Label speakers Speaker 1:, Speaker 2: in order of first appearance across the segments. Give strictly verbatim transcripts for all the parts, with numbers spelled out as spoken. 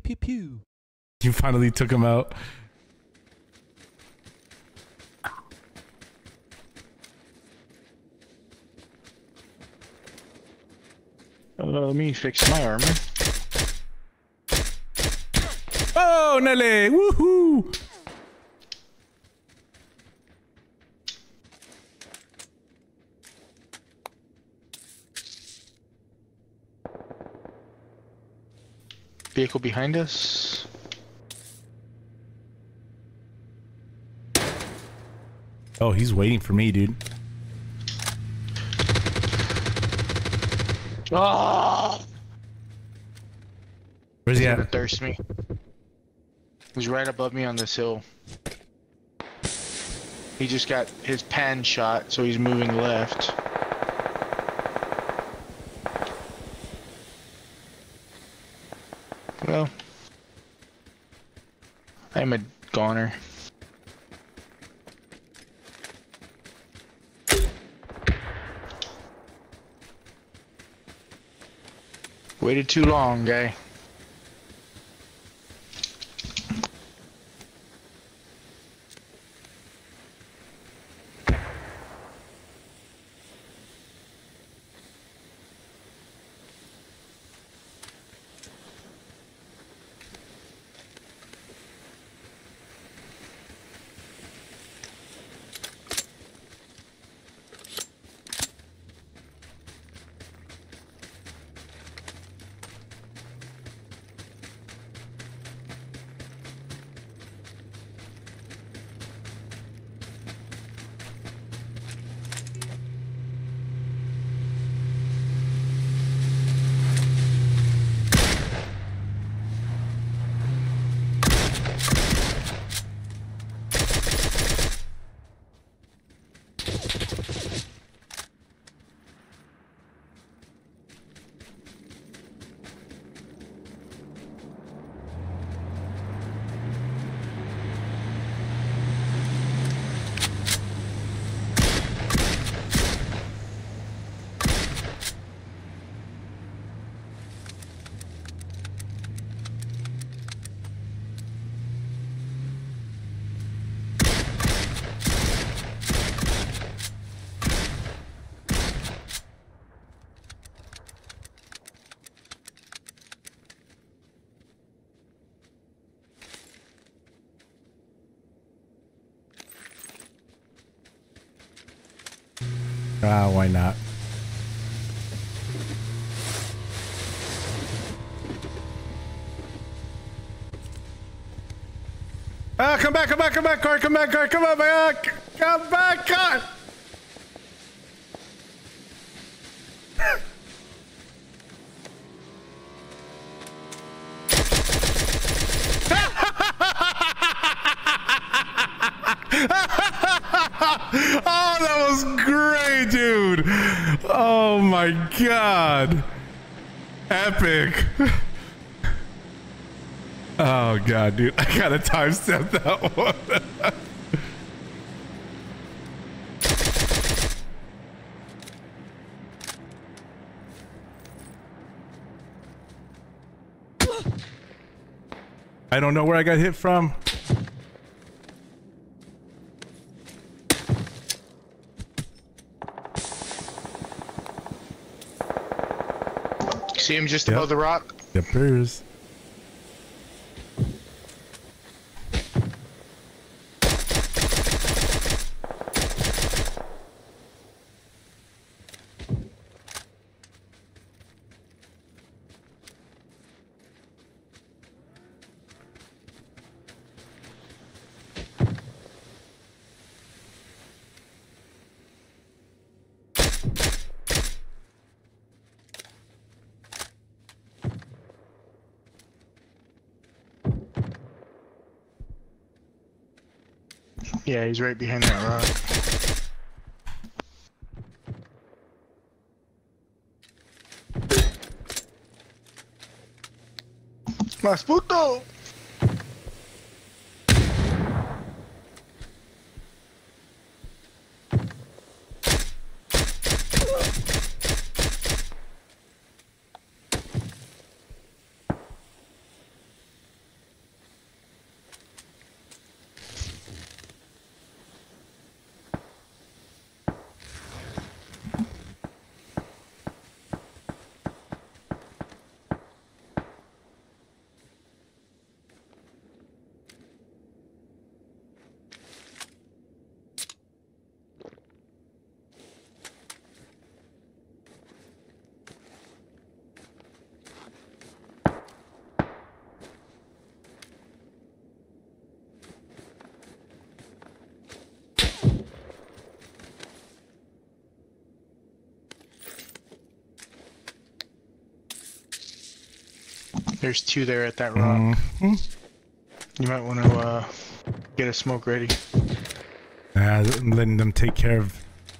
Speaker 1: pew pew.
Speaker 2: You finally took him out.
Speaker 3: Uh, let me fix my armor.
Speaker 2: Oh, Nelly! Woohoo!
Speaker 3: Vehicle behind us.
Speaker 2: Oh, he's waiting for me, dude.
Speaker 3: Oh!
Speaker 2: Where's he
Speaker 3: He's
Speaker 2: at?
Speaker 3: gonna thirst me. He's right above me on this hill. He just got his pan shot, so he's moving left. Well, I'm a goner. Waited too long, guy.
Speaker 2: Ah, why not? Ah, come back, come back, come back, car, come back, car, come on, back, come back, car. Oh, that was great, dude. Oh my god. Epic. Oh god, dude. I gotta timestamp that one. I don't know where I got hit from.
Speaker 3: See him just
Speaker 2: Yep.
Speaker 3: above the rock?
Speaker 2: Yep, there is.
Speaker 3: Yeah, he's right behind that rock. Mas puto! There's two there at that rock.
Speaker 2: Mm-hmm.
Speaker 3: You might want to uh, get a smoke ready.
Speaker 2: Uh, letting them take care of.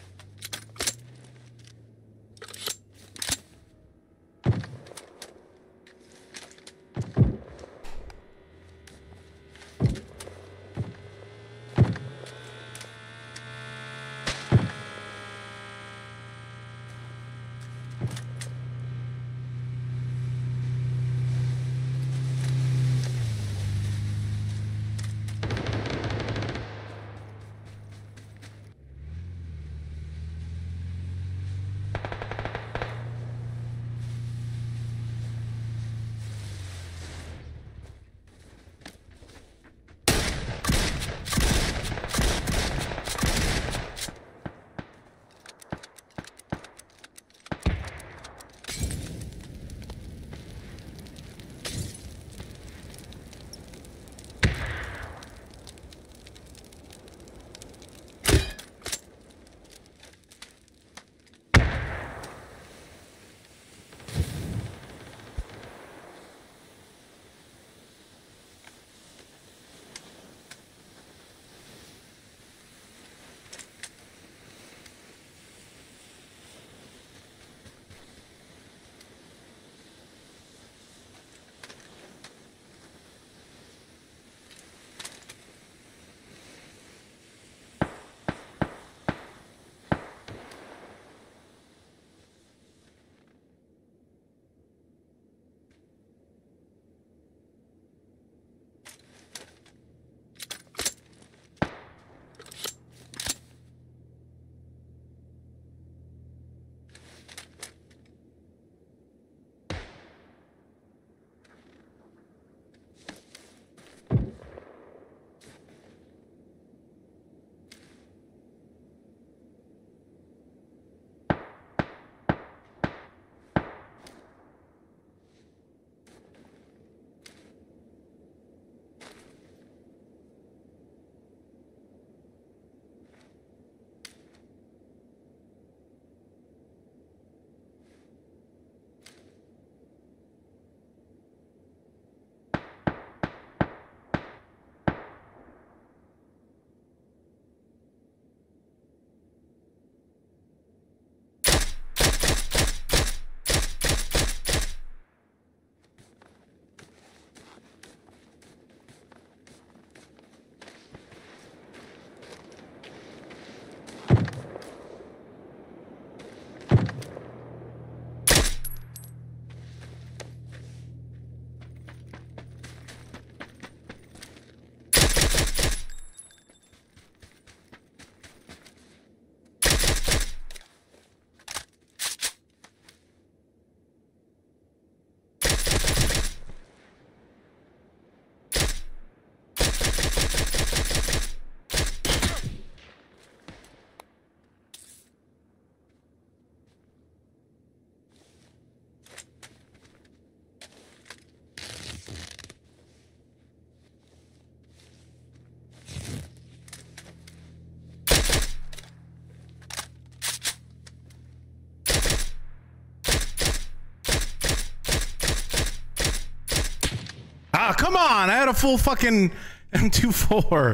Speaker 2: Ah, come on! I had a full fucking M twenty-four.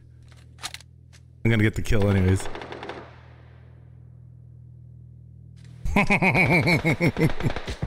Speaker 2: I'm gonna get the kill anyways.